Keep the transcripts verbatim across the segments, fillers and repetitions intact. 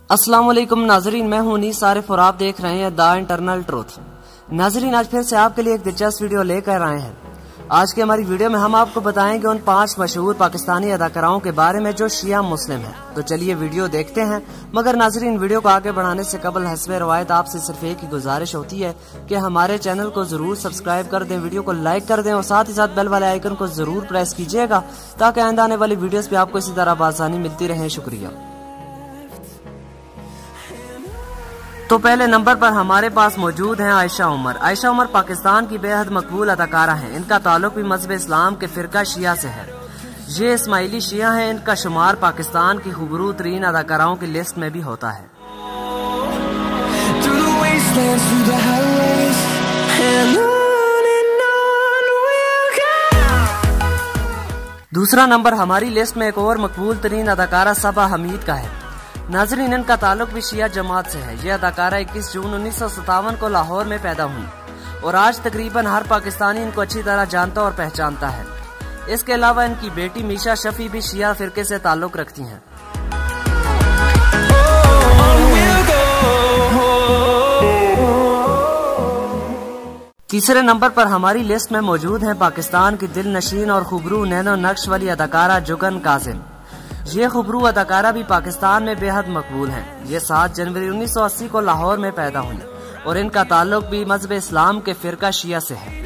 अस्सलाम वालेकुम नाजरीन, मैं हूं नीस सारिफ और आप देख रहे हैं द इंटरनल ट्रूथ। नाजरीन, आज फिर से आपके लिए एक दिलचस्प वीडियो लेकर आए हैं। आज की हमारी वीडियो में हम आपको बताएंगे उन पांच मशहूर पाकिस्तानी अदाकाराओं के बारे में जो शिया मुस्लिम हैं। तो चलिए वीडियो देखते हैं। मगर नाजरीन, वीडियो को आगे बढ़ाने से कबल हस्बे रवायत आपसे सिर्फ एक ही गुजारिश होती है कि हमारे चैनल को जरूर सब्सक्राइब कर दें, वीडियो को लाइक कर दें और साथ ही साथ बेल वाले आइकन को जरूर प्रेस कीजिएगा ताकि आइंदा आने वाली वीडियोस पे आपको इसी तरह आसानी मिलती रहे। शुक्रिया। तो पहले नंबर पर हमारे पास मौजूद हैं आयशा उमर। आयशा उमर पाकिस्तान की बेहद मकबूल अदाकारा हैं। इनका ताल्लुक भी मजहब इस्लाम के फिरका शिया से है। ये इस्माइली शिया हैं। इनका शुमार पाकिस्तान की खूबसूरत तरीन अदाकाराओं की लिस्ट में भी होता है। दूसरा नंबर हमारी लिस्ट में एक और मकबूल तरीन अदाकारा सबा हमीद का है। नाजरीन, इनका ताल्लुक भी शिया जमात से है। यह अदाकारा इक्कीस जून उन्नीस सौ सत्तावन को लाहौर में पैदा हुई और आज तकरीबन हर पाकिस्तानी इनको अच्छी तरह जानता और पहचानता है। इसके अलावा इनकी बेटी मीशा शफी भी शिया फिरके से ताल्लुक रखती हैं। तीसरे नंबर पर हमारी लिस्ट में मौजूद हैं पाकिस्तान की दिल नशीन और खुबरू नैनो नक्श वाली अदाकारा जुगन काजिम। ये खुबरू अदाकारा भी पाकिस्तान में बेहद मकबूल हैं। ये सात जनवरी उन्नीस सौ अस्सी को लाहौर में पैदा हुई और इनका ताल्लुक भी मजहब इस्लाम के फिरका शिया से है।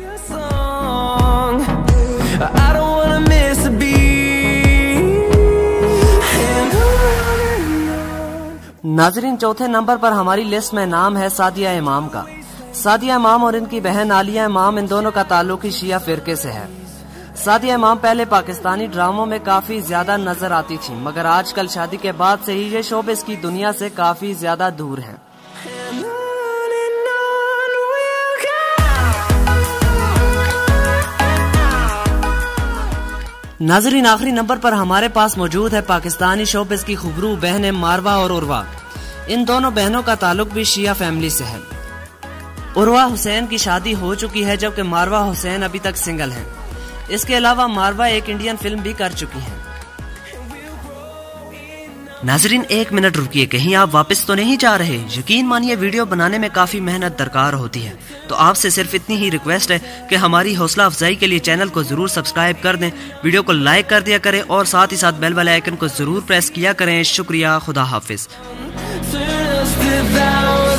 नाजरीन, चौथे नंबर पर हमारी लिस्ट में नाम है सादिया इमाम का। सादिया इमाम और इनकी बहन आलिया इमाम, इन दोनों का ताल्लुक ही शिया फिरके से है। सादिया इमाम पहले पाकिस्तानी ड्रामों में काफी ज्यादा नजर आती थी, मगर आजकल शादी के बाद से ही ये शोबिस की दुनिया से काफी ज्यादा दूर हैं। नाजरीन, आखिरी नंबर पर हमारे पास मौजूद है पाकिस्तानी शोबिस की खुबरू बहनें मारवा और उर्वा। इन दोनों बहनों का ताल्लुक भी शिया फैमिली से है। उर्वा हुसैन की शादी हो चुकी है जबकि मारवा हुसैन अभी तक सिंगल हैं। इसके अलावा मारवा एक इंडियन फिल्म भी कर चुकी हैं। नाजरीन, एक मिनट रुकिए, कहीं आप वापस तो नहीं जा रहे? यकीन मानिए वीडियो बनाने में काफी मेहनत दरकार होती है, तो आपसे सिर्फ इतनी ही रिक्वेस्ट है कि हमारी हौसला अफजाई के लिए चैनल को जरूर सब्सक्राइब कर दें, वीडियो को लाइक कर दिया करें और साथ ही साथ बेल वाले आइकन को जरूर प्रेस किया करें। शुक्रिया। खुदा हाफिज।